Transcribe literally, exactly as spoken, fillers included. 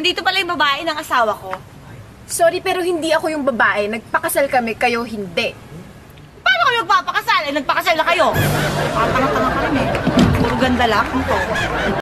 Andito pala yung babae ng asawa ko. Sorry, pero hindi ako yung babae. Nagpakasal kami, kayo hindi. Paano kayo magpapakasal? Eh, nagpakasal na kayo. Parang tanga-tanga ka rin eh. Puro ganda lang ito.